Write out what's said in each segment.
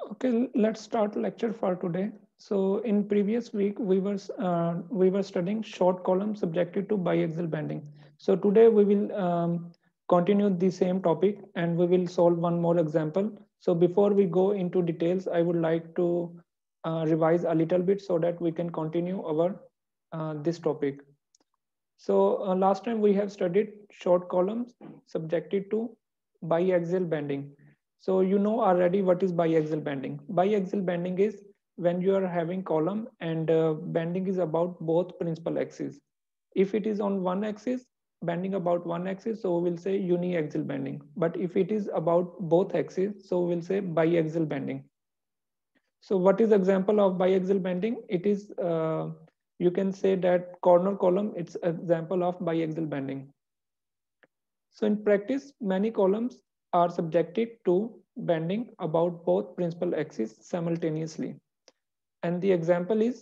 Okay, let's start lecture for today. So in previous week we were studying short column subjected to biaxial bending. So today we will continue the same topic and we will solve one more example. So before we go into details, I would like to revise a little bit so that we can continue our this topic. So last time we have studied short columns subjected to biaxial bending. So you know already what is biaxial bending. Biaxial bending is when you are having column and bending is about both principal axes. If it is on one axis, bending about one axis, so we will say uniaxial bending. But if it is about both axes, so we will say biaxial bending. So what is example of biaxial bending? It is you can say that corner column. It's example of biaxial bending. So in practice, many columns are subjected to bending about both principal axes simultaneously. And the example is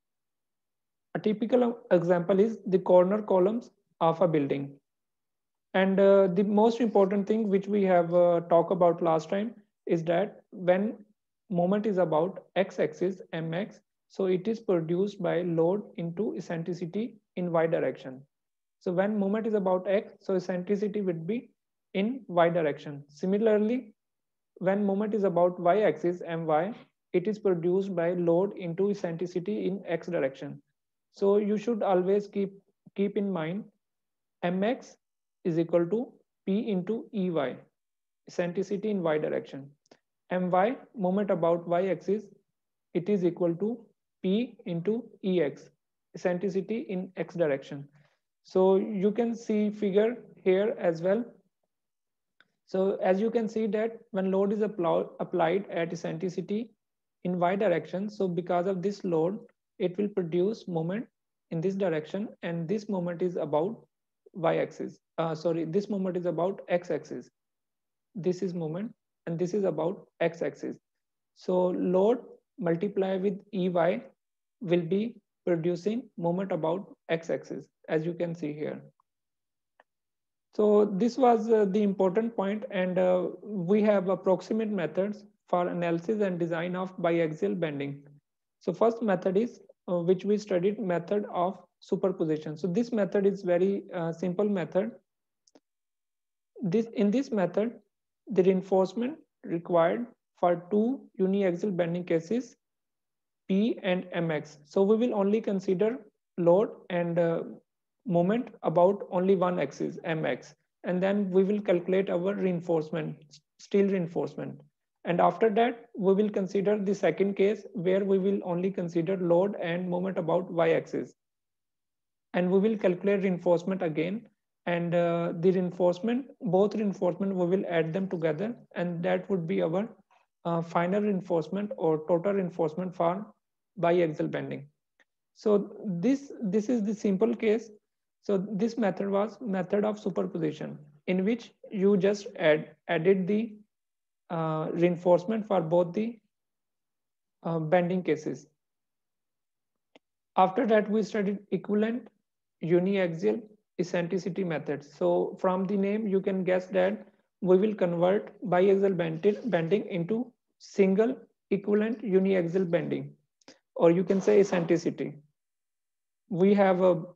a typical example is the corner columns of a building. And the most important thing which we have talked about last time is that when moment is about x-axis mx, so it is produced by load into eccentricity in y direction. So when moment is about x, so eccentricity would be in y direction. Similarly, when moment is about y-axis my, it is produced by load into eccentricity in x direction. So you should always keep in mind mx is equal to p into ey, eccentricity in y direction. My, moment about y axis, it is equal to p into ex, eccentricity in x direction. So you can see figure here as well. So as you can see that when load is applied at eccentricity in y direction, so because of this load, it will produce moment in this direction, and this moment is about y-axis. Sorry, this moment is about x-axis. This is moment, and this is about x-axis. So load multiply with Ey will be producing moment about x-axis, as you can see here. So this was the important point, and we have approximate methods for analysis and design of biaxial bending. So first method is which we studied, method of superposition. So this method is very simple method. In this method, the reinforcement required for two uniaxial bending cases P and Mx. So we will only consider load and moment about only one axis Mx, and then we will calculate our reinforcement, steel reinforcement. And after that, we will consider the second case where we will only consider load and moment about y-axis. And we will calculate reinforcement again, and the reinforcement, both reinforcement, we will add them together, and that would be our final reinforcement or total reinforcement for biaxial bending. So this is the simple case. So this method was method of superposition, in which you just added the reinforcement for both the bending cases. After that, we studied equivalent uniaxial eccentricity methods. So from the name, you can guess that we will convert biaxial bending into single equivalent uniaxial bending, or you can say eccentricity. We have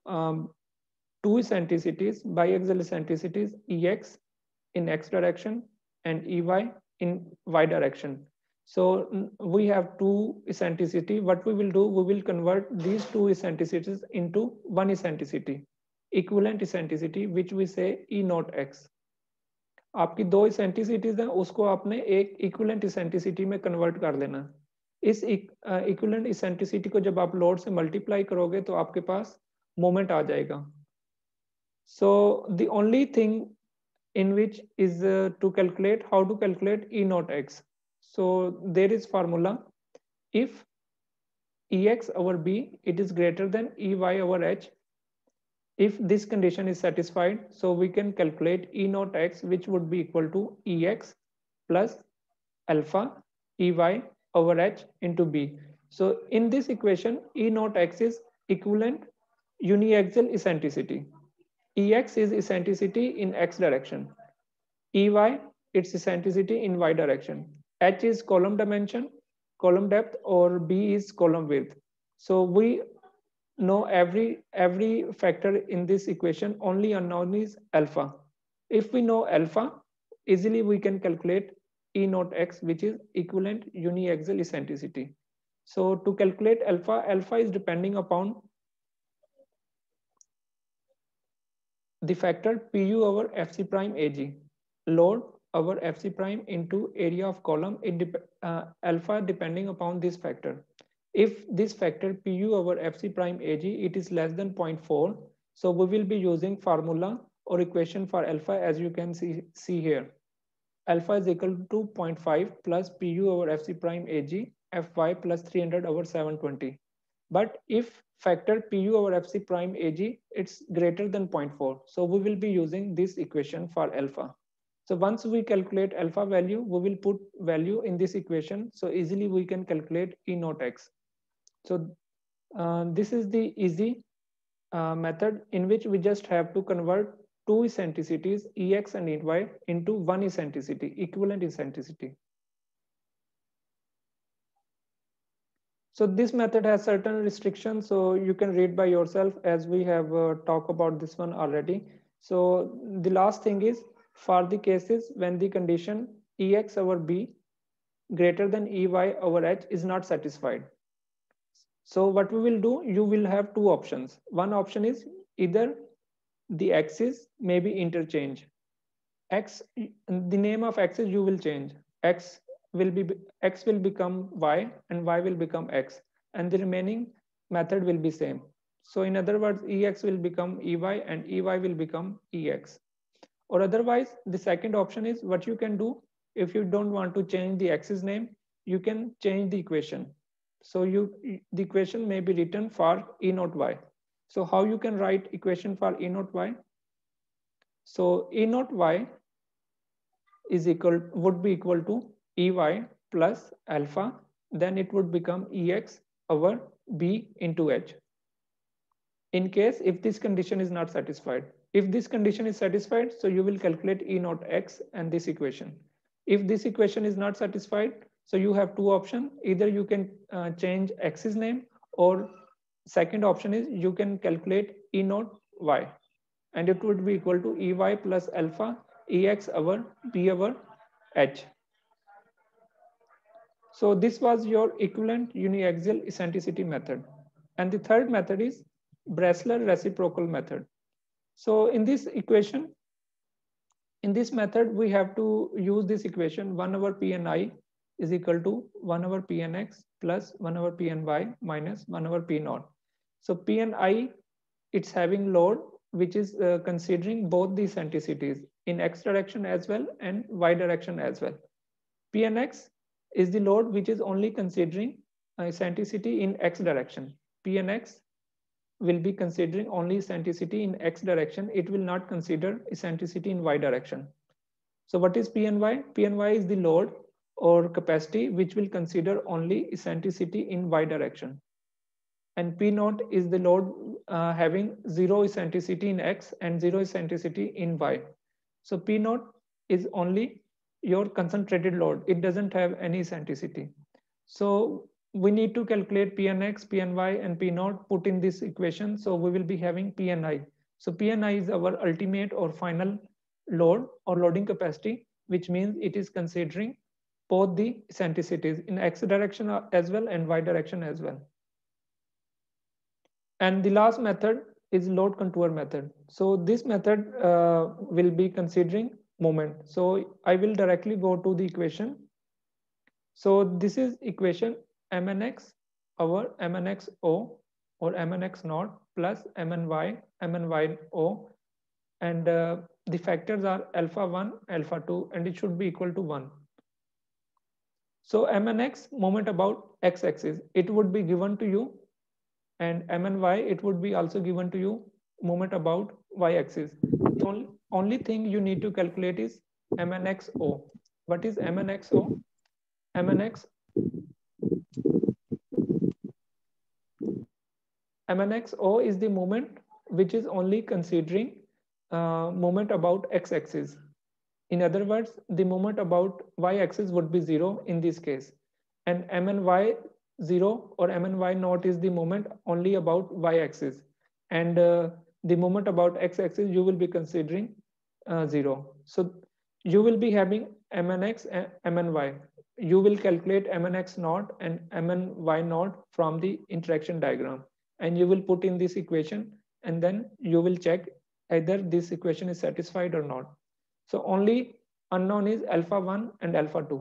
two eccentricities, biaxial eccentricities, Ex in x direction and Ey in y direction. So we have two eccentricity. What we will do, we will convert these two eccentricities into one eccentricity, equivalent eccentricity, which we say E naught x. आपकी दो इसेंट्रिसिटीज हैं, उसको आपने एक equivalent eccentricity में convert कर लेना. इस इक्विवेलेंट इसेंट्रिसिटी को जब आप लोड से मल्टीप्लाई करोगे तो आपके पास मोमेंट आ जाएगा. So the only thing in which is to calculate how to calculate E naught x. So there is formula. If Ex over B, it is greater than Ey over H. If this condition is satisfied, so we can calculate E naught x, which would be equal to Ex plus alpha Ey over H into B. So in this equation, E naught x is equivalent uniaxial eccentricity. Ex is eccentricity in x direction. Ey, its eccentricity in y direction. H is column dimension column depth or B is column width. So we know every factor in this equation. Only unknown is alpha. If we know alpha, easily we can calculate E naught x, which is equivalent uniaxial eccentricity. So to calculate alpha, alpha is depending upon the factor pu over fc prime ag, load over fc prime into area of column. Alpha depending upon this factor. If this factor pu over fc prime ag it is less than 0.4, so we will be using formula or equation for alpha as you can see here. Alpha is equal to 0.5 plus pu over fc prime ag fy plus 300 over 720. But if factor pu over fc prime ag it's greater than 0.4, so we will be using this equation for alpha. So once we calculate alpha value, we will put value in this equation, so easily we can calculate E naught x. So this is the easy method in which we just have to convert two eccentricities ex and ey into one eccentricity, equivalent eccentricity. So this method has certain restrictions, so you can read by yourself as we have talked about this one already. So the last thing is for the cases when the condition ex over b greater than ey over h is not satisfied. So what we will do, you will have two options. One option is either the axis may be interchange. X, the name of axis you will change. X will become y and y will become x, and the remaining method will be same. So in other words, ex will become ey and ey will become ex. Or otherwise, the second option is what you can do. If you don't want to change the axis name, you can change the equation. So the equation may be written for E naught y. So how you can write equation for E naught y? So E naught y would be equal to ey plus alpha, then it would become ex over b into h. In case if this condition is not satisfied. If this condition is satisfied, so you will calculate E naught x and this equation. If this equation is not satisfied, so you have two options. Either you can change x's name, or second option is you can calculate E naught y, and it would be equal to ey plus alpha ex over b over h. So this was your equivalent uniaxial eccentricity method. And the third method is Bressler reciprocal method. So in this equation, in this method, we have to use this equation 1 over p n I is equal to 1 over p n x plus 1 over p n y minus 1 over p naught. So p n I, it's having load which is considering both the eccentricities in x direction as well and y direction as well. P n x is the load which is only considering eccentricity in x direction. P n x will be considering only eccentricity in x direction. It will not consider eccentricity in y direction. So what is PNY? PNY is the load or capacity which will consider only eccentricity in y direction. And P naught is the load having zero eccentricity in x and zero eccentricity in y. So P naught is only your concentrated load. It doesn't have any eccentricity. So we need to calculate Pnx, Pny, and P naught put in this equation. So we will be having Pni. So Pni is our ultimate or final load or loading capacity, which means it is considering both the eccentricities in x direction as well and y direction as well. And the last method is load contour method. So this method will be considering moment. So I will directly go to the equation. So this is equation mnx over mnxo or mnx naught plus mny and the factors are alpha 1, alpha 2, and it should be equal to 1. So mnx, moment about x-axis, it would be given to you, and mny, it would be also given to you, moment about y-axis. The only thing you need to calculate is mnxo. What is mnxo? mnxo is the moment which is only considering moment about x-axis. In other words, the moment about y-axis would be 0 in this case. and mny 0 or mny naught is the moment only about y-axis, and the moment about x-axis you will be considering 0. So you will be having mnx and mny. You will calculate mnx naught and mny naught from the interaction diagram, and you will put in this equation, and then you will check either this equation is satisfied or not. So only unknown is alpha 1 and alpha 2.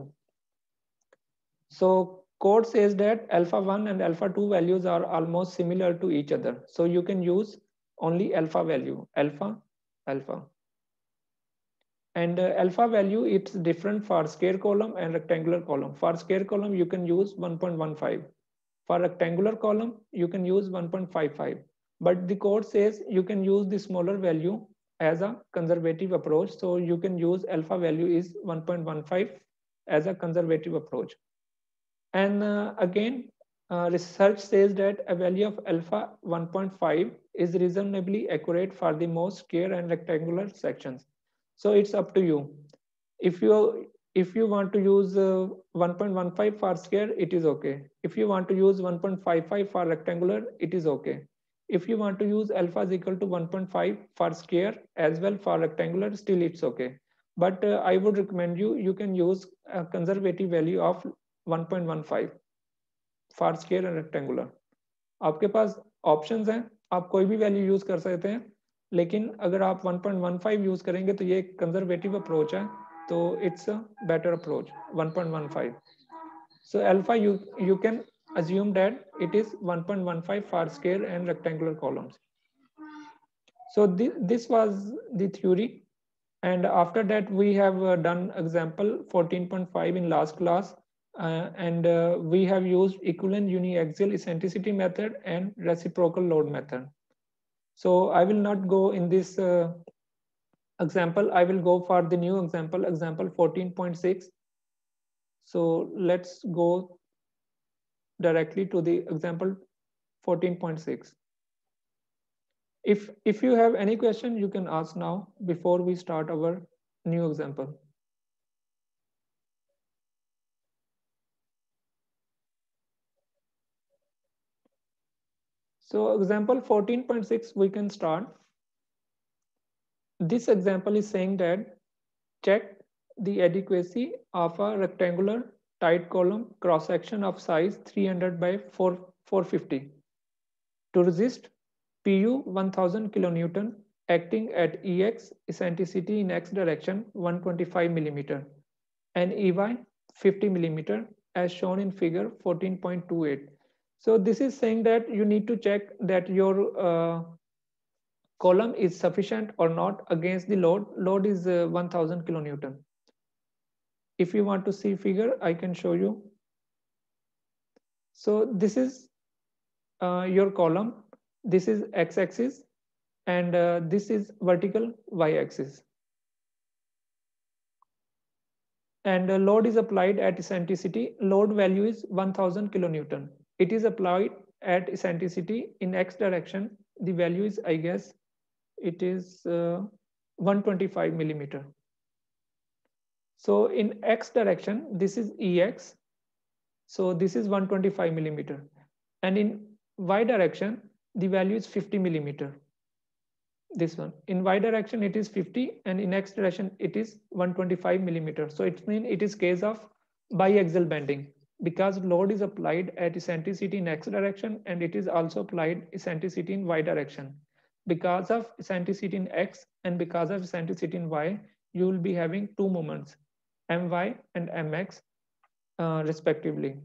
So code says that alpha 1 and alpha 2 values are almost similar to each other. So you can use only alpha value, alpha, alpha. And alpha value, it's different for square column and rectangular column. For square column, you can use 1.15. For rectangular column, you can use 1.55. But the code says you can use the smaller value as a conservative approach. So you can use alpha value is 1.15 as a conservative approach. And again, research says that a value of alpha 1.5 is reasonably accurate for the most square and rectangular sections. So it's up to you. If you want to use 1.15 for square, it is okay. If you want to use 1.55 for rectangular, it is okay. If you want to use alpha is equal to 1.5 for square as well for rectangular, still it's okay. But I would recommend you can use a conservative value of 1.15 for square and rectangular. आपके पास options हैं, आप कोई भी value use कर सकते हैं, लेकिन अगर आप 1.15 यूज करेंगे तो ये एक कंजर्वेटिव अप्रोच है, तो it's a better approach 1.15. So alpha you can assume that it is 1.15 for square and rectangular columns. So this was the theory, and after that we have done example 14.5 in last class, and we have used equivalent uniaxial eccentricity method and reciprocal load method. So I will not go in this example. I will go for the new example 14.6. So let's go directly to the example 14.6. If you have any question, you can ask now before we start our new example. So example 14.6, we can start. This example is saying that check the adequacy of a rectangular tight column cross section of size 300 by 450 to resist PU 1000 kilonewton acting at EX eccentricity in X direction 125 millimeter and EY 50 millimeter as shown in figure 14.28. So this is saying that you need to check that your column is sufficient or not against the load. Load is 1000 kilonewton. If you want to see figure, I can show you. So this is your column. This is x-axis, and this is vertical y-axis. And load is applied at eccentricity. Load value is 1000 kilonewton. It is applied at eccentricity in x direction. The value is, I guess, it is 125 millimeter. So in x direction, this is EX. So this is 125 millimeter. And in y direction, the value is 50 millimeter. This one. In y direction, it is 50, and in x direction, it is 125 millimeter. So it means it is case of biaxial bending, because load is applied at eccentricity in x direction, and it is also applied eccentricity in y direction. Because of eccentricity in x and because of eccentricity in y, you will be having two moments, my and mx respectively.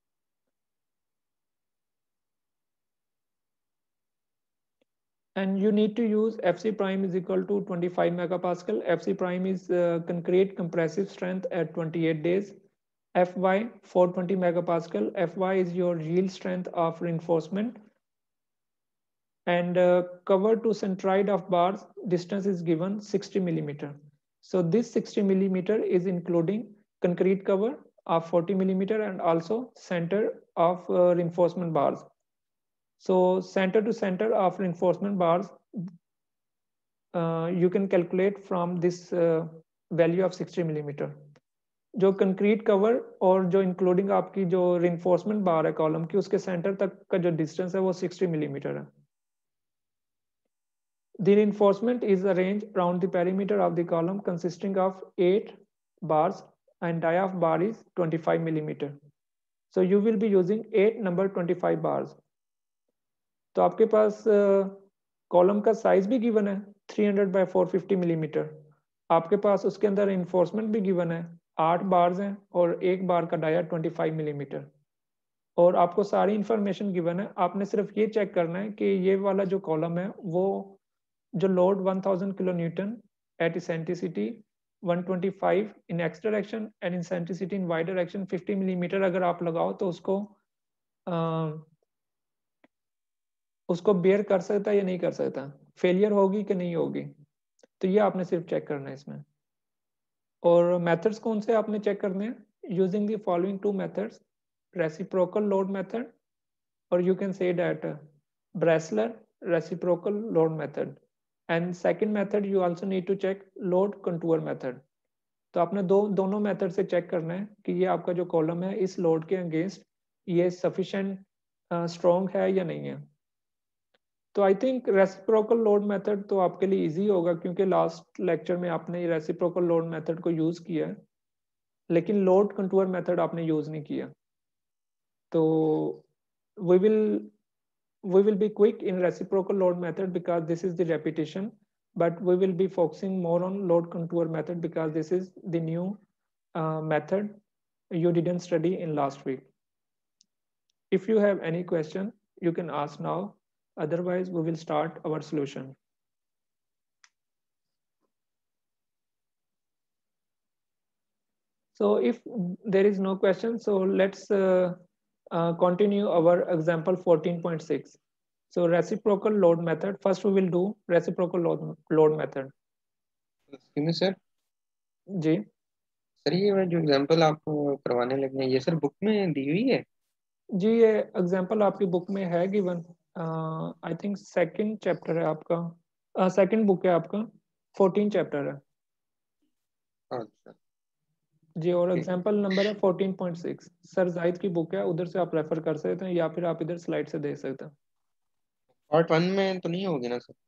And you need to use Fc prime is equal to 25 megapascal. Fc prime is concrete compressive strength at 28 days. Fy 420 megapascal. Fy is your yield strength of reinforcement. And cover to centroid of bars distance is given 60 millimeter. So this 60 millimeter is including concrete cover of 40 millimeter and also center of reinforcement bars. So center to center of reinforcement bars, you can calculate from this value of 60 millimeter. जो concrete cover और जो including आपकी जो reinforcement बार है column की, उसके centre तक का जो डिस्टेंस है वो 60 मिलीमीटर है. The reinforcement is arranged around the perimeter of the column consisting of 8 bars and dia of bar is 25 millimeter. So you will be using 8 number 25 bars. तो आपके पास कॉलम का साइज भी गिवन है 300 bye 450 millimetre. आपके पास उसके अंदर enforcement भी गिवन है 8 बार्स हैं और एक बार का डाया 25 मिलीमीटर. और आपको सारी इंफॉर्मेशन गिवन है. आपने सिर्फ ये चेक करना है कि ये वाला जो कॉलम है वो जो load 1000 kilo newton at eccentricity 125 in X direction and eccentricity in Y direction 50 millimetre अगर आप लगाओ तो उसको बेयर कर सकता है या नहीं कर सकता, फेलियर होगी कि नहीं होगी. तो ये आपने सिर्फ चेक करना है इसमें. और मेथड्स कौन से आपने चेक करने हैं? Using the following two methods, reciprocal load method और you can say that Bresler reciprocal load method. And second method you also need to check load contour method. तो आपने दोनों मेथड से चेक करना है कि ये आपका जो कॉलम है इस लोड के अगेंस्ट ये सफिशिएंट स्ट्रॉन्ग है या नहीं है. तो I think reciprocal load method तो आपके लिए इजी होगा क्योंकि लास्ट लेक्चर में आपने रेसिप्रोकल लोड मेथड को यूज किया है, लेकिन लोड कंटूर मेथड आपने यूज नहीं किया. तो we will be quick in reciprocal load method because this is the repetition, but we will be focusing more on load contour method because this is the new method you didn't study in last week. If you have any question you can ask now, otherwise we will start our solution. So if there is no question, so let's continue our example 14.6. So reciprocal load method. First we will do reciprocal load method. Sir ji sir ये जो example आप करवाने लगे हैं ये sir book में दी हुई है? जी ये एग्जांपल आपकी बुक में है given. I think second chapter है आपका, सेकंड बुक है आपका, 14 चैप्टर है. अच्छा जी और एग्जांपल नंबर है 14.6. सर जाहिद की बुक है, उधर से आप रेफर कर सकते हैं या फिर आप इधर स्लाइड से देख सकते हैं. पार्ट 1 में तो नहीं होगी ना सर?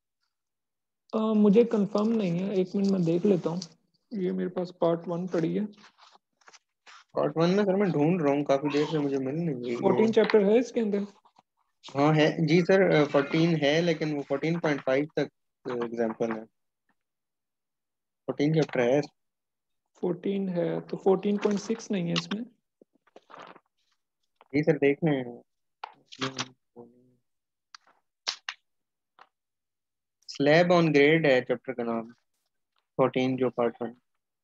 मुझे कंफर्म नहीं है, एक मिनट में देख लेता हूँ. ये मेरे पास पार्ट 1 पड़ी है. पार्ट 1 में सर मैं ढूंढ रहा हूँ काफी देर से, मुझे मिल नहीं रही 14 चैप्टर है इसके अंदर. हाँ है जी सर, 14 है लेकिन वो 14.5 तक एग्जांपल है. 14 चैप्टर है. 14 है तो 14.6 नहीं है इसमें. जी सर देख रहे हैं. स्लैब ऑन ग्रेड है चैप्टर का नाम, 14 जो पार्ट 1.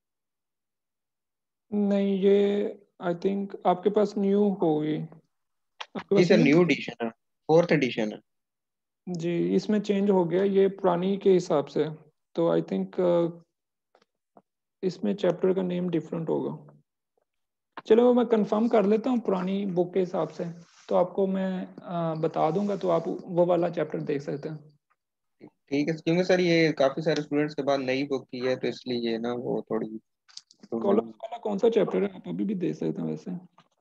नहीं ये आई थिंक आपके पास न्यू होगी. आपके जी पास सर न्यू. न्यू एडिशन है, 4th एडिशन है. जी इसमें चेंज हो गया ये पुरानी के हिसाब से. तो आई थिंक इसमें चैप्टर का नेम डिफरेंट होगा. चलो मैं कंफर्म कर लेता हूँ पुरानी बुक के हिसाब से, तो आपको मैं बता दूंगा तो आप वो वाला चैप्टर देख सकते हैं. ठीक है क्योंकि सर ये काफी सारे स्टूडेंट्स के बाद नई बुक की है तो इसलिए ना वो थोड़ी ढूंढने कॉलम में. वाला कौन सा चैप्टर है आप अभी भी देख सकते हैं वैसे.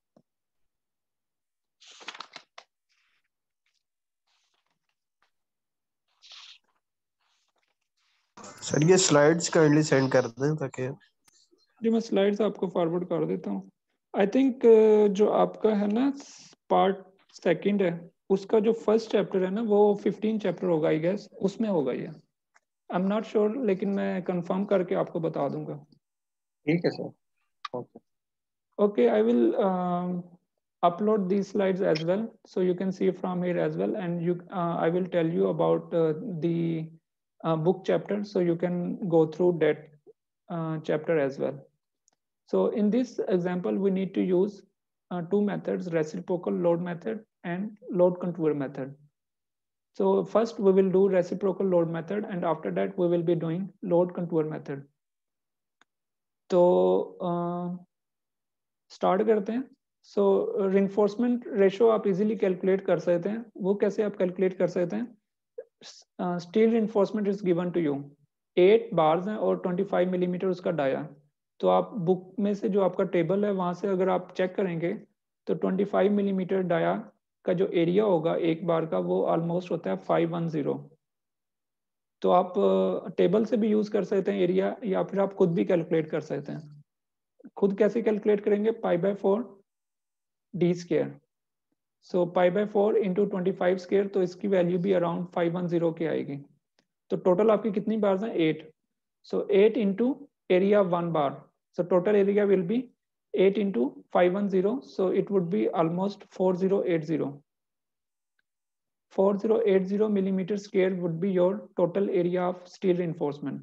सर ये स्लाइड्स काइंडली सेंड कर दें ताकि. जी मैं स्लाइड्स आपको फॉरवर्ड कर देता हूँ. आई थिंक जो आपका है ना पार्ट सेकंड है, उसका जो फर्स्ट चैप्टर है ना वो 15 चैप्टर होगा आई गेस, उसमें होगा ये. आई एम नॉट श्योर लेकिन मैं कंफर्म करके आपको बता दूंगा. ठीक है sir. Okay. Okay, I will upload these slides as well, so you can see from here as well, and I will tell you about the book chapter, so you can go through that chapter as well. So in this example, we need to use two methods: reciprocal load method and load contour method. So first we will do reciprocal load method, and after that we will be doing load contour method. तो start करते हैं. So reinforcement ratio आप easily calculate कर सकते हैं. वो कैसे आप कैलकुलेट कर सकते हैं? Steel reinforcement is given to you, 8 bars हैं और 25 मिलीमीटर उसका डाया. तो आप बुक में से जो आपका टेबल है वहाँ से अगर आप चेक करेंगे तो 25 मिलीमीटर डाया का जो एरिया होगा एक बार का वो ऑलमोस्ट होता है 510। तो आप टेबल से भी यूज़ कर सकते हैं एरिया, या फिर आप खुद भी कैलकुलेट कर सकते हैं। खुद कैसे कैलकुलेट करेंगे, π/4 d square. So π/4 into 25 square, तो इसकी वैल्यू भी अराउंड 510 की आएगी। तो टोटल आपकी कितनी बार हैं, 8। So 8 into area 1 bar, so total area will be 8 into 510, so it would be almost 4080. 4080 millimeter square would be your total area of steel reinforcement.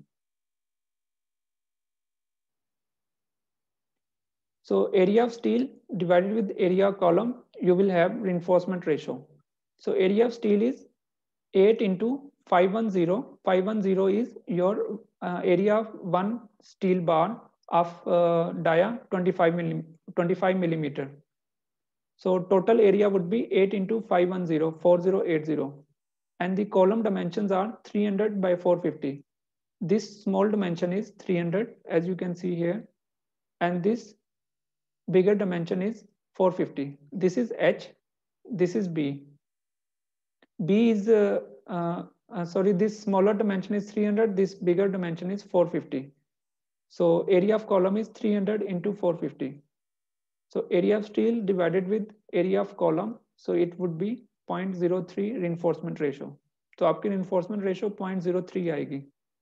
So area of steel divided with area of column, you will have reinforcement ratio. So area of steel is 8 into 510. 510 is your area of one steel bar of dia 25 millimeter. So total area would be 8 into 510, 4080. And the column dimensions are 300 by 450. This small dimension is 300, as you can see here. And this bigger dimension is 450. This is H, this is B. B is, sorry, this smaller dimension is 300, this bigger dimension is 450. So area of column is 300 into 450. So area of steel divided with area of column, so it would be 0.03 reinforcement ratio. तो आपकी reinforcement ratio 0.03 आएगी.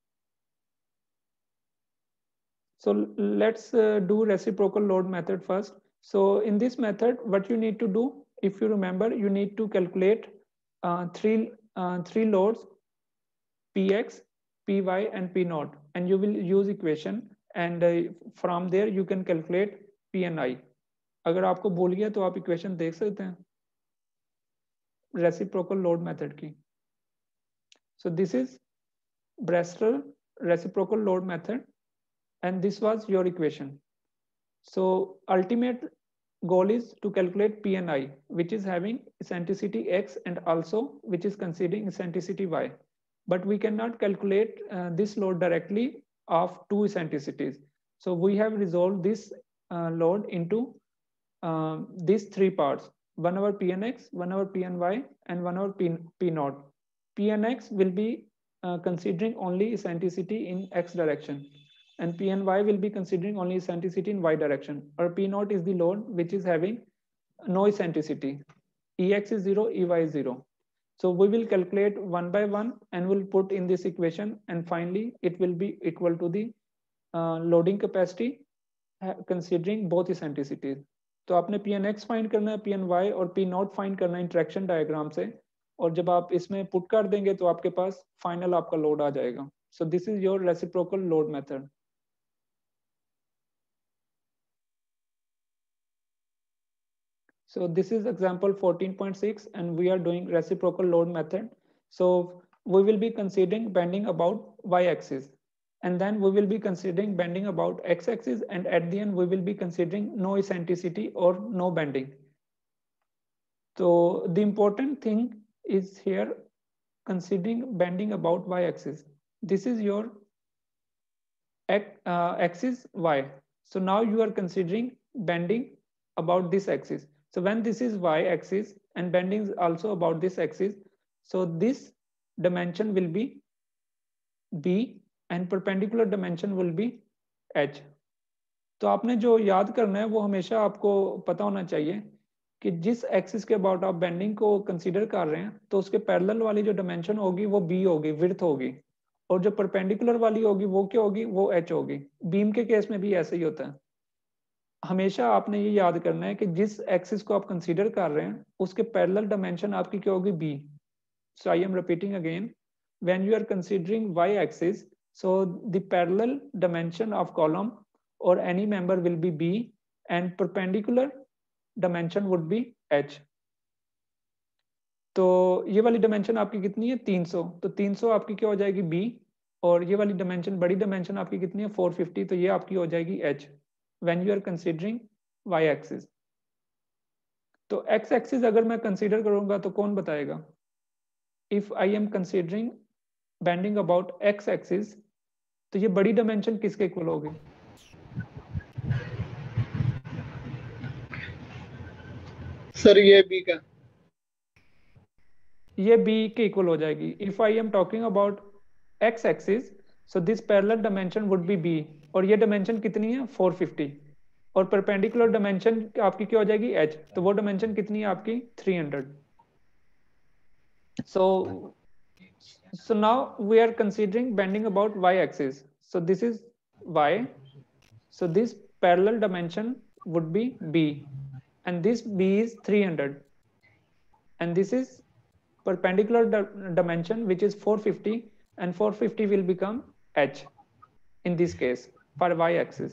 So let's do reciprocal load method first. So in this method, what you need to do, if you remember, you need to calculate three loads, Px, Py and P naught, and you will use equation, and from there you can calculate P and I. अगर आपको भूल गया तो आप equation देख सकते हैं reciprocal load method की. So this is Bresler reciprocal load method and this was your equation. So ultimate goal is to calculate P and I, which is having eccentricity x and also which is considering eccentricity y. But we cannot calculate this load directly of two eccentricities. So we have resolved this load into these three parts: 1 over P and x, 1 over P and y, and 1 over P naught. P and x will be considering only eccentricity in x direction, and P and y will be considering only eccentricity in y direction. Or P naught is the load which is having no eccentricity. Ex is 0, Ey is 0. So we will calculate one by one and we'll put in this equation, and finally it will be equal to the loading capacity considering both eccentricities. तो आपने P N x find करना है, P N Y और P naught find करना है interaction diagram से, और जब आप इसमें पुट कर देंगे तो आपके पास फाइनल आपका लोड आ जाएगा. So this is your reciprocal load method. So this is example 14.6 and we are doing reciprocal load method. So we will be considering bending about y-axis, and then we will be considering bending about x-axis, and at the end we will be considering no eccentricity or no bending. So the important thing is here considering bending about y-axis. This is your axis y. So now you are considering bending about this axis. So when this is y-axis and bending is also about this axis, so this dimension will be b and perpendicular dimension will be h. तो आपने जो याद करना है वो हमेशा आपको पता होना चाहिए कि जिस एक्सिस के अबाउट आप बेंडिंग को कंसीडर कर रहे हैं तो उसके पैरेलल वाली जो डायमेंशन होगी वो b होगी, विड्थ होगी, और जो परपेंडिकुलर वाली होगी वो क्या होगी, वो h होगी. बीम के केस में भी ऐसे ही होता है. हमेशा आपने ये याद करना है कि जिस एक्सिस को आप कंसीडर कर रहे हैं उसके पैरेलल डायमेंशन आपकी क्या होगी, b. So I am repeating again, when you are considering y-axis, so the parallel dimension of column or any member will be b and perpendicular dimension would be h. तो ये वाली dimension आपकी कितनी है, 300. तो 300 आपकी क्या हो जाएगी, b, और ये वाली डायमेंशन बड़ी डायमेंशन आपकी कितनी है, 450. तो ये आपकी हो जाएगी h when you are considering y-axis. तो x-axis अगर मैं कंसीडर करूंगा तो कौन बताएगा. If I am considering bending about x-axis, तो ये बड़ी डायमेंशन किसके इक्वल होगी, सर ये बी का, ये b के इक्वल हो जाएगी. If I am talking about x axis, so this parallel dimension would be b, और ये डायमेंशन कितनी है 450, और परपेंडिकुलर डायमेंशन आपकी क्या हो जाएगी h, तो वो डायमेंशन कितनी है आपकी 300. So now we are considering bending about y axis. So this is y. So this parallel dimension would be b, and this b is 300, and this is perpendicular dimension which is 450, and 450 will become h in this case for y axis.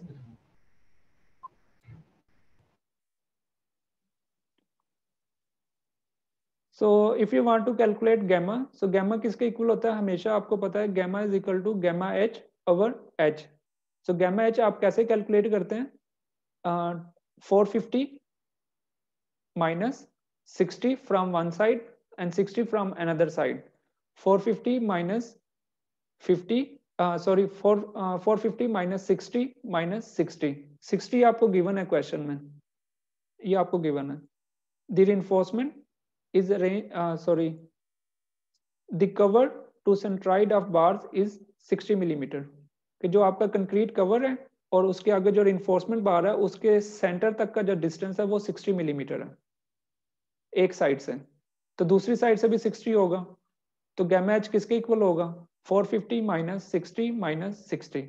So if you want to calculate gamma, so gamma किसके equal होता है, हमेशा आपको पता है gamma is equal to gamma h over h. So gamma h आप कैसे calculate करते हैं, 450 minus 60 from one side and 60 from another side. 450 minus 50, 450 minus 60 minus 60. 60 आपको गिवन है क्वेश्चन में, ये आपको गिवन है. The reinforcement is the cover to centroid of bars is 60 millimeter. कि जो आपका कंक्रीट कवर है और उसके आगे जो रिइंफोर्समेंट बार है उसके सेंटर तक का जो डिस्टेंस है वो 60 मिलीमीटर है एक साइड से, तो दूसरी साइड से भी 60 होगा. तो गैमा एच किसके इक्वल होगा, 450 minus 60 minus 60.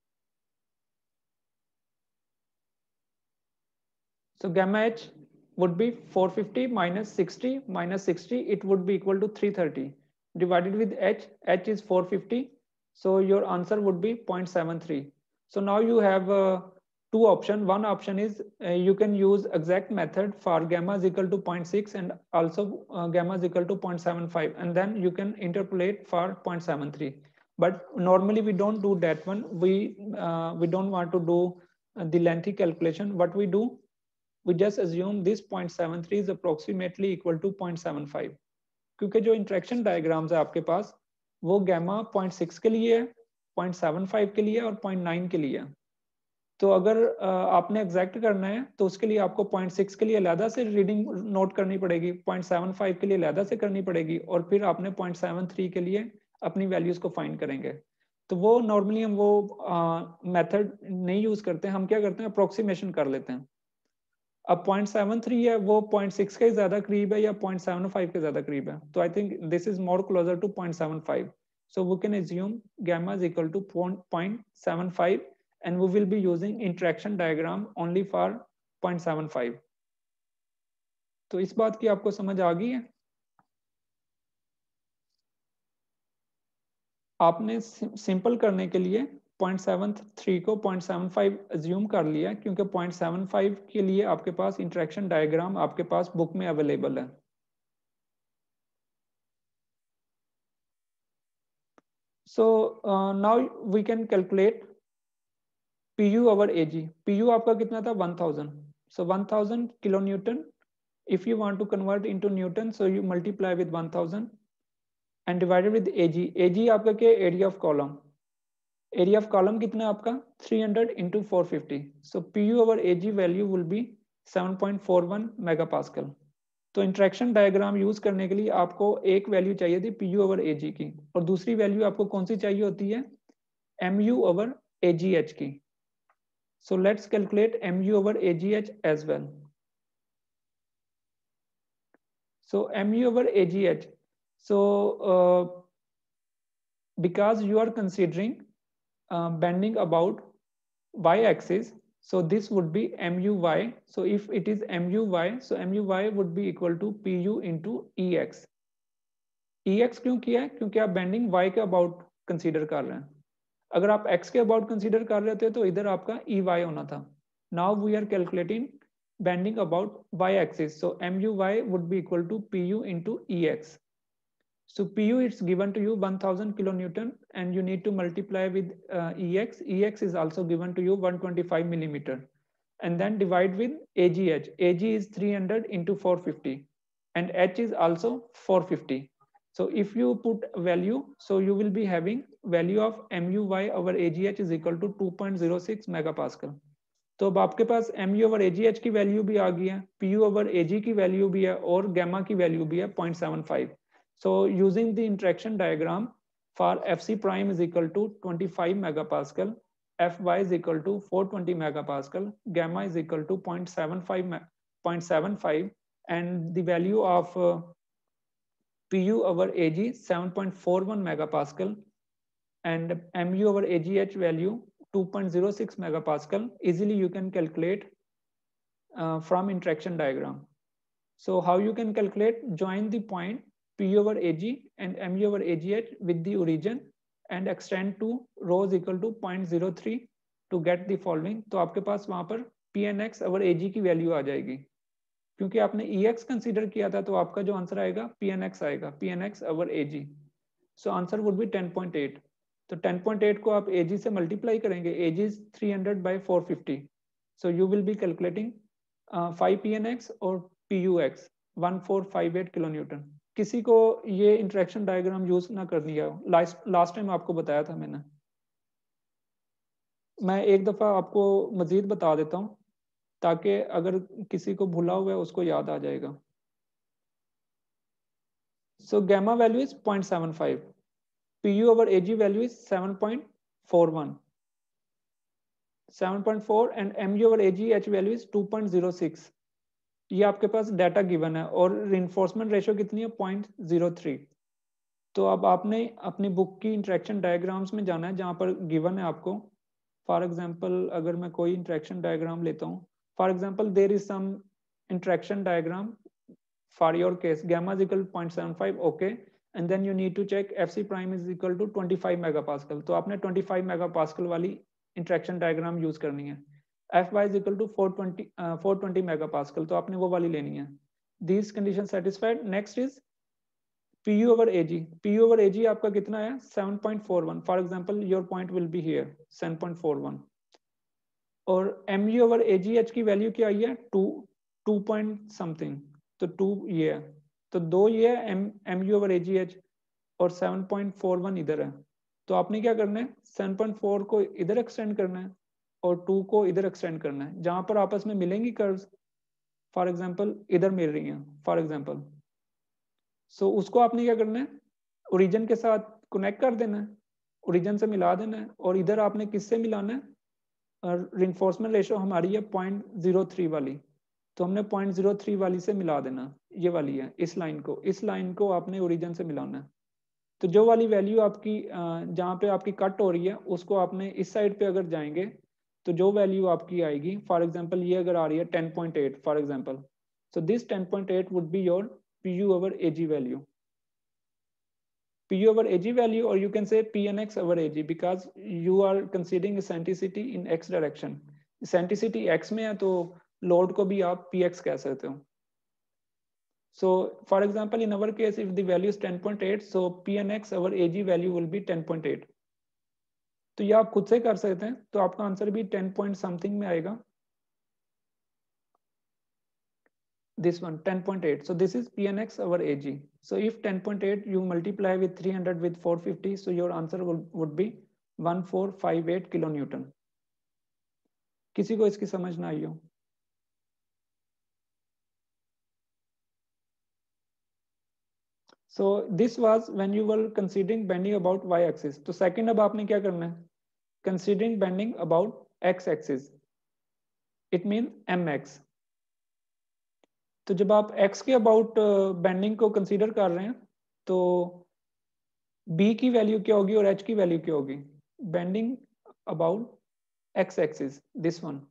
So gamma h would be 450 minus 60 minus 60. It would be equal to 330 divided with h. H is 450. So your answer would be 0.73. So now you have two options. One option is you can use exact method for gamma is equal to 0.6 and also gamma is equal to 0.75, and then you can interpolate for 0.73. But normally we don't do that one. We don't want to do the lengthy calculation. What we do, we just assume this 0.73 is approximately equal to 0.75, क्योंकि जो interaction diagrams है आपके पास वो gamma 0.6 के लिए है, 0.75 के लिए और 0.9 के लिए. तो अगर आपने एग्जैक्ट करना है तो उसके लिए आपको 0.6 के लिए अलहदा से रीडिंग नोट करनी पड़ेगी, 0.75 के लिए अलहदा से करनी पड़ेगी, और फिर आपने 0.73 के लिए अपनी वैल्यूज को फाइंड करेंगे. तो वो नॉर्मली हम वो मेथड नहीं यूज करते, हम क्या करते हैं अप्रोक्सीमेशन कर लेते हैं. अब 0.73 है वो 0.6 के ज्यादा करीब है या 0.75 के ज्यादा करीब है, तो I think this is more closer to 0.75. So we can assume gamma is equal to 0.75 and we will be using interaction diagram only for 0.75. तो इस बात की आपको समझ आ गई है. आपने सिंपल करने के लिए 0.73 को 0.75 अज्यूम कर लिया क्योंकि 0.75 के लिए आपके पास इंटरेक्शन डायग्राम आपके पास बुक में अवेलेबल है. So now we can calculate PU over AG. PU आपका कितना था 1000. So 1000 kilonewton. If you want to convert into Newton, so you multiply with 1000 and divided with AG. AG आपका क्या area of column, area of column कितना आपका 300 into 450. So PU over AG value will be 7.41 megapascal. तो interaction diagram use करने के लिए आपको एक वैल्यू चाहिए थी PU ओवर AG की, और दूसरी वैल्यू आपको कौन सी चाहिए होती है MU ओवर AGH की. So let's calculate MU over AGH as well. So MU over AGH, so because you are considering bending about y-axis, so this would be MUY. So if it is MUY, so MUY would be equal to PU into EX. EX क्यों किया है, क्योंकि आप bending y के about consider कर रहे हैं. अगर आप x के अबाउट कंसीडर कर रहे थे तो इधर आपका EY होना था. Now we are calculating bending about y-axis, so MUY would be equal to PU into EX. So PU it's given to you 1000 kilonewton and you need to multiply with EX. EX is also given to you 125 millimeter, and then divide with AGH. AG is 300 into 450 and H is also 450. So if you put value, so you will be having value of MUY over AGH is equal to 2.06 megapascal. तो अब आपके पास mu over AGH की value भी आ गई है, PU over AG की वैल्यू भी है और गैमा की वैल्यू भी है 0.75. So using the interaction diagram for FC prime is equal to 25 megapascal, Fy is equal to 420 megapascal, gamma is equal to 0.75, and the value of PU over AG 7.41 megapascal and mu over AGH value 2.06 megapascal. Easily you can calculate from interaction diagram. So how you can calculate? Join the point P over AG and mu over AGH with the origin and extend to rho is equal to 0.03 to get the following. तो आपके पास वहां पर PNX over AG की value आ जाएगी, क्योंकि आपने EX consider किया था, तो आपका जो आंसर आएगा PNX आएगा, PNX over AG. So answer would be 10.8. तो 10.8 को आप AG से मल्टीप्लाई करेंगे, AG is 300 by 450. So you will be calculating 5 PNX और PUX 1458 किलोन्यूटन. किसी को ये इंटरेक्शन डायग्राम यूज ना करनी है, लास्ट टाइम आपको बताया था मैंने. मैं एक दफा आपको मजीद बता देता हूँ ताकि अगर किसी को भूला हुआ है उसको याद आ जाएगा. So gamma value is 0.75, PU over AG value is 7.41, 7.4 and MU over AGH value is 2.06. ये आपके पास डाटा गिवन है और रिइंफोर्समेंट रेशियो कितनी है 0.03. तो अब आपने अपनी बुक की इंटरेक्शन डायग्राम्स में जाना है जहां पर गिवन है आपको. फॉर एग्जांपल अगर मैं कोई इंटरेक्शन डायग्राम लेता हूं, for example there is some interaction diagram for your case, gamma is equal to 0.75, okay, and then you need to check FC prime is equal to 25 megapascal. तो आपने 25 megapascal वाली interaction diagram use करनी है. Fy is equal to 420 megapascal, तो आपने वो वाली लेनी है. These conditions satisfied. Next is PU over AG. PU over AG आपका कितना है 7.41. For example your point will be here 7.41. और MU over AGH की वैल्यू क्या आई है 2 पॉइंट समथिंग, तो 2 ये है, तो 2 ये है MU over AGH और 7.41 इधर है. तो आपने क्या करना है 7.4 को इधर एक्सटेंड करना है और 2 को इधर एक्सटेंड करना है. जहां पर आपस में मिलेंगी कर्व्स, फॉर एग्जांपल इधर मिल रही हैं फॉर एग्जांपल, सो उसको आपने क्या करना है ओरिजिन के साथ कनेक्ट कर देना है, ओरिजिन से मिला देना है. और इधर आपने किससे मिलाना है, रिइंफोर्समेंट रेशियो हमारी है 0.03 वाली, तो हमने 0.03 वाली से मिला देना. ये वाली है, इस लाइन को आपने ओरिजिन से मिलाना है. तो जो वाली वैल्यू आपकी जहाँ पे आपकी कट हो रही है उसको आपने इस साइड पे अगर जाएंगे तो जो वैल्यू आपकी आएगी, फॉर एग्जांपल ये अगर आ रही है 10.8 for example, so this 10.8 would be your PU over AG value. PU over AG value, or you can say PNX over AG, because you are considering eccentricity in X direction. Eccentricity X में है तो load को भी आप PX कह सकते हो. So for example in our case if the value is 10.8, so PNX over AG value will be 10.8. तो ये आप खुद से कर सकते हैं, तो आपका आंसर भी 10 point something में आएगा. This one 10.8, so this is PNX over AG. So if 10.8 you multiply with 300 with 450, so your answer would be 1458 kilonewton. किसी को इसकी समझ ना आई हो? So this was when you were considering bending about y-axis. तो second अब आपने क्या करना है, considering bending about x-axis, it means mx. तो जब आप x के अबाउट बेंडिंग को कंसीडर कर रहे हैं तो b की वैल्यू क्या होगी और h की वैल्यू क्या होगी, bending about x axis, this one.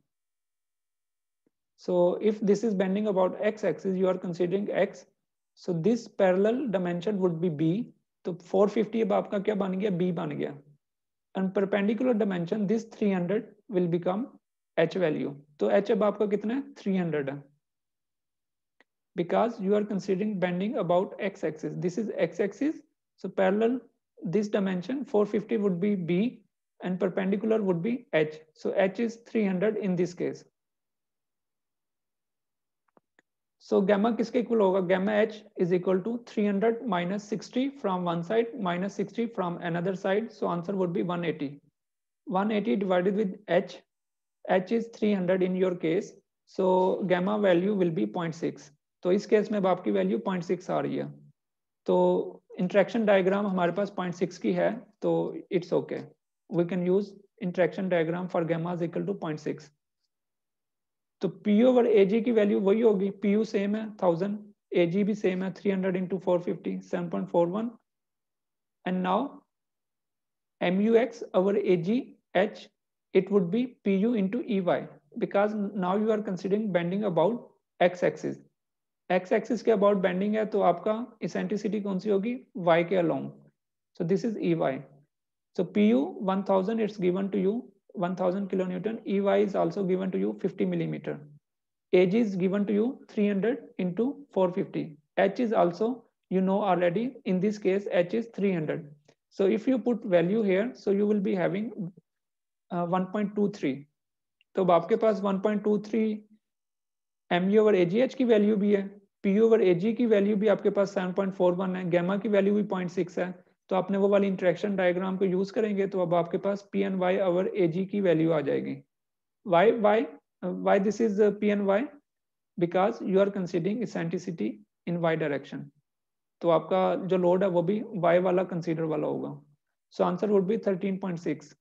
So if this is bending about x axis you are considering x, so this parallel dimension would be b. तो 450 अब आपका क्या बन गया, b बन गया. And perpendicular dimension this 300 will become h value. तो h अब आपका कितना है 300 है, because you are considering bending about x-axis. This is x-axis, so parallel this dimension 450 would be b and perpendicular would be h. So h is 300 in this case. So gamma किसके equal होगा, gamma h is equal to 300 minus 60 from one side minus 60 from another side. So answer would be 180. 180 divided with h H is 300 in your case, so gamma value will be 0.6. तो इस case में अब आपकी value 0.6 आ रही है, तो interaction diagram हमारे पास 0.6 की है, तो it's okay, we can use interaction diagram for gamma is equal to 0.6. तो PU ओवर AG की वैल्यू वही होगी, PU सेम है 1000, AG भी सेम है 300 into 450 7.41, and now MUX over AGH, it would be PU into EY, because now you are considering bending about x-axis. x-axis के about bending है, तो आपका eccentricity कौन सी होगी, y के along. So this is EY. So PU 1000, it's given to you 1000 kilonewton. EY is also given to you 50 millimeter. AG is given to you 300 into 450. H is also, you know already, in this case H is 300. So if you put value here, so you will be having 1.23. तो अब आपके पास 1.23 MU over AGH की value भी है, PU over AG की value भी आपके पास 7.41 है, गैमा की वैल्यू भी 0.6 है, तो आपने वो वाली इंटरेक्शन डायग्राम को यूज करेंगे, तो अब आपके पास PNY over AG की वैल्यू आ जाएगी. Why this is PNY? Because you are considering eccentricity in Y direction. तो आपका जो लोड है वो भी y वाला कंसीडर वाला होगा. So answer would be 13.6.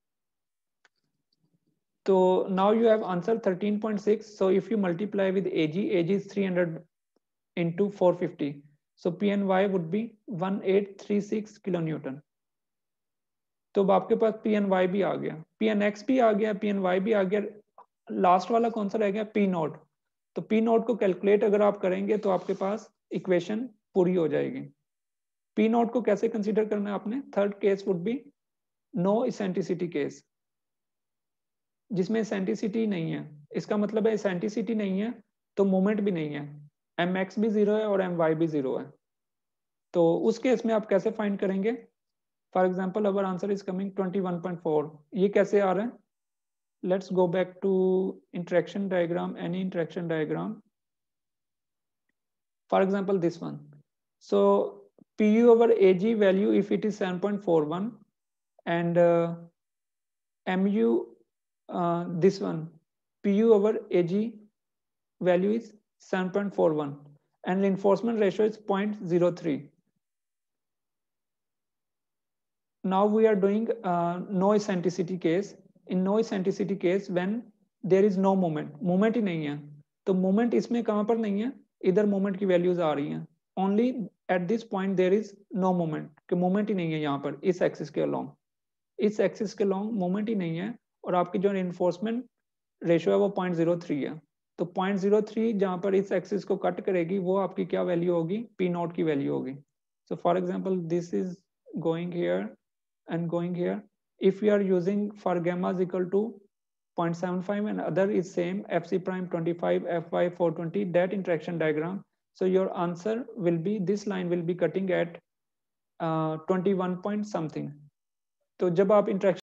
तो now you have answer 13.6. So if you multiply with AG is 300 into 450, so PNY would be 1836 kilonewton. तो अब आपके पास PNY भी आ गया, PNX भी आ गया, PNY भी आ गया, लास्ट वाला कौन सा रह गया, P नोट. तो P नोट को कैलकुलेट अगर आप करेंगे तो आपके पास इक्वेशन पूरी हो जाएगी. P नोट को कैसे कंसीडर करना है आपने, third case would be no eccentricity case, जिसमें इसेंट्रिसिटी नहीं है. इसका मतलब है इसेंट्रिसिटी नहीं है तो मोमेंट भी नहीं है, mx भी जीरो है और my भी जीरो है. तो उस केस में आप कैसे फाइंड करेंगे, for example our answer is coming 21.4. ये कैसे आ रहा है, let's go back to interaction diagram, any interaction diagram, for example this one. So PU over AG value, if it is 7.41, and MU, this one, PU over AG value is 7.41, and reinforcement ratio is 0.03. Now we are doing no eccentricity case. In no eccentricity case, when there is no moment, moment ही नहीं है, तो moment इसमें कहाँ पर नहीं है, इधर moment की values आ रही हैं. Only at this point there is no moment, कि moment ही नहीं है यहाँ पर इस axis के along, इस axis के along moment ही नहीं है, और आपकी जो reinforcement ratio है वो 0.03 है. तो 0.03 जहाँ पर इस axis को कट करेगी वो आपकी क्या वैल्यू होगी, P नॉट की वैल्यू होगी. So for example this is going here and going here. If we are using for gamma is equal to 0.75 and other is same, FC prime 25, FY 420, that interaction diagram. So your answer will be, this line will be cutting at 21 point something. तो जब आप interaction